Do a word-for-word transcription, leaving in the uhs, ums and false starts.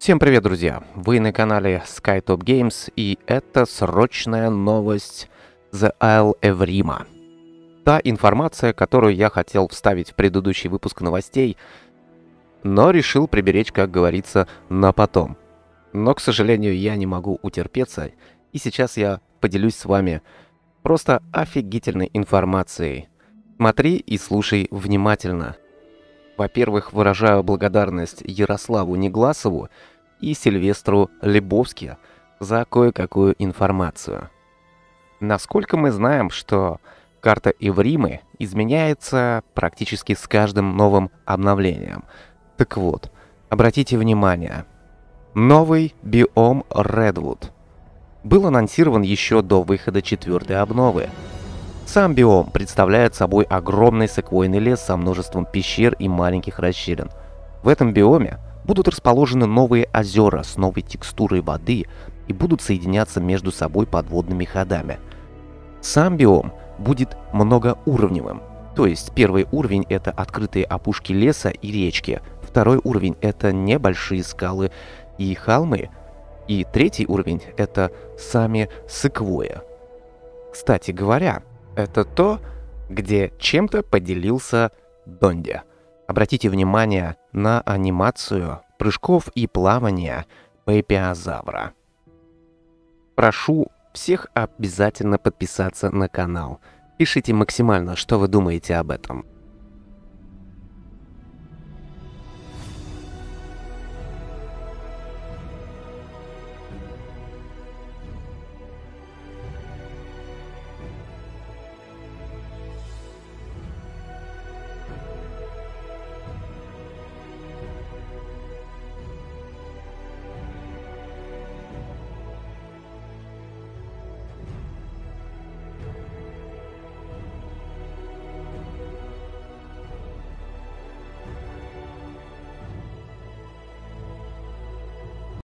Всем привет, друзья! Вы на канале SkyTop Games, и это срочная новость The Isle Эврима. Та информация, которую я хотел вставить в предыдущий выпуск новостей, но решил приберечь, как говорится, на потом. Но, к сожалению, я не могу утерпеться, и сейчас я поделюсь с вами просто офигительной информацией. Смотри и слушай внимательно. Во-первых, выражаю благодарность Ярославу Негласову и Сильвестру Лебовски за кое-какую информацию. Насколько мы знаем, что карта Эвримы изменяется практически с каждым новым обновлением. Так вот, обратите внимание, новый биом Redwood был анонсирован еще до выхода четвертой обновы. Сам биом представляет собой огромный секвойный лес со множеством пещер и маленьких расщелин. В этом биоме будут расположены новые озера с новой текстурой воды и будут соединяться между собой подводными ходами. Сам биом будет многоуровневым, то есть первый уровень — это открытые опушки леса и речки, второй уровень — это небольшие скалы и холмы, и третий уровень — это сами секвойи. Кстати говоря, это то, где чем-то поделился Донди. Обратите внимание на анимацию прыжков и плавания пепиозавра. Прошу всех обязательно подписаться на канал. Пишите максимально, что вы думаете об этом.